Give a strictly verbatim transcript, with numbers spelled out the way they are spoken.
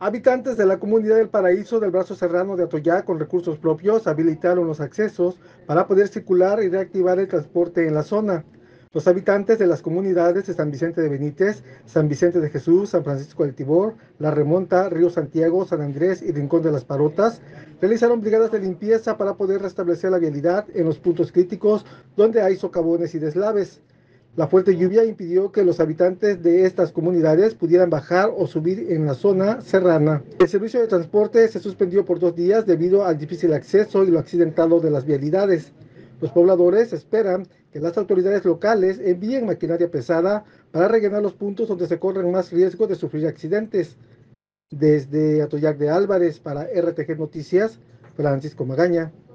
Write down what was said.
Habitantes de la comunidad del Paraíso del Brazo Serrano de Atoyac con recursos propios habilitaron los accesos para poder circular y reactivar el transporte en la zona. Los habitantes de las comunidades de San Vicente de Benítez, San Vicente de Jesús, San Francisco del Tibor, La Remonta, Río Santiago, San Andrés y Rincón de las Parotas realizaron brigadas de limpieza para poder restablecer la vialidad en los puntos críticos donde hay socavones y deslaves. La fuerte lluvia impidió que los habitantes de estas comunidades pudieran bajar o subir en la zona serrana. El servicio de transporte se suspendió por dos días debido al difícil acceso y lo accidentado de las vialidades. Los pobladores esperan que las autoridades locales envíen maquinaria pesada para rellenar los puntos donde se corren más riesgo de sufrir accidentes. Desde Atoyac de Álvarez para R T G Noticias, Francisco Magaña.